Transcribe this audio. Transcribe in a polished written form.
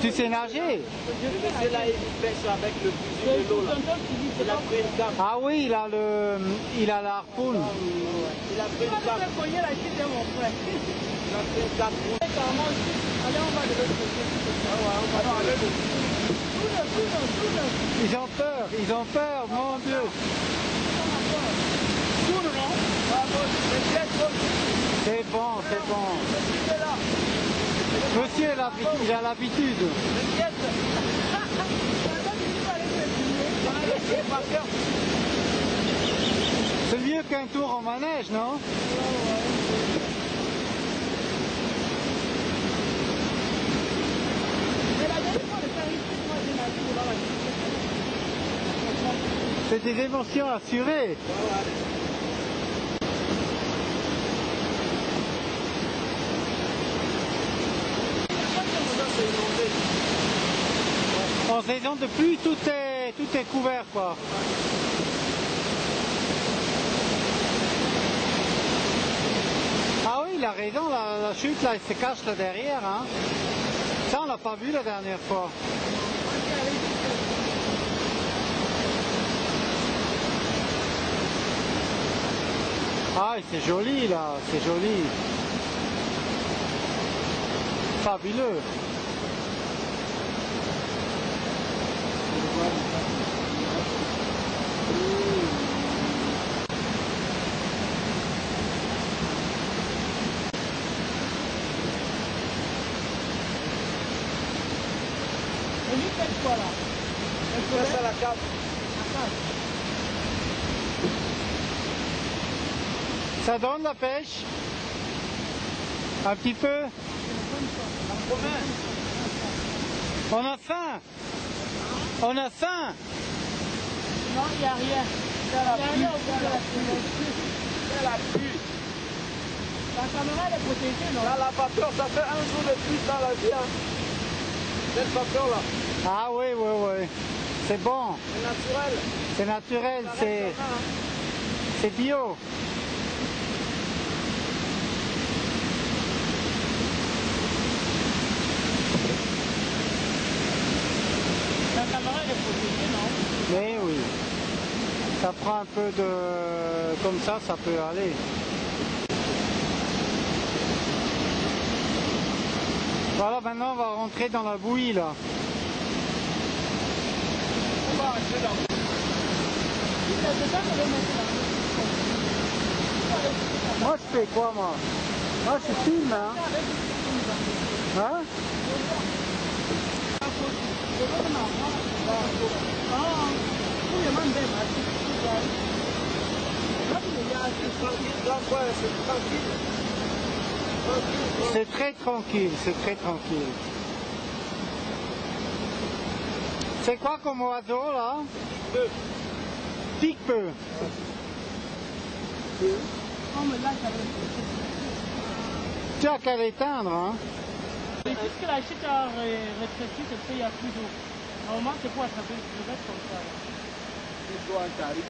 Tu sais nager? C'est là, il pêche avec le fusil de l'eau là. Il a pris une cape. Ah oui, il a la harpoune. Il a pris une cape. Il a pris une cape. Allez, on va de l'autre côté. Ils ont peur, mon Dieu. C'est bon, c'est bon. Monsieur, il a l'habitude. C'est mieux qu'un tour en manège, non? C'est des émotions assurées. En saison de pluie, tout est couvert, quoi. Ah oui, il a raison, la chute là, elle se cache là derrière, hein. Ça, on l'a pas vu la dernière fois. Ah, c'est joli là, c'est joli. Fabuleux. Ça, la cape. Ça donne la pêche? Un petit peu? On a faim! On a faim! Non, il n'y a rien. C'est la pluie. C'est la pluie. La caméra elle est protégée, non? Là, la vapeur, ça fait un jour de pluie dans la vie. Hein. Cette vapeur là. Ah oui, oui, oui. C'est bon. C'est naturel. C'est naturel, c'est bio. La caméra elle est protégée, non? Mais oui. Ça prend un peu de... Comme ça peut aller. Voilà, maintenant on va rentrer dans la bouillie là. On va rentrer dans la bouillie. Moi je fais quoi moi? Moi je filme hein? Hein? C'est très tranquille, c'est très tranquille. C'est quoi comme oiseau là? Pique-peu. Tu as qu'à l'éteindre, hein? Puisque la chute a rétréci, c'est qu'il n'y a plus d'eau. Normalement, c'est pour attraper le reste comme ça.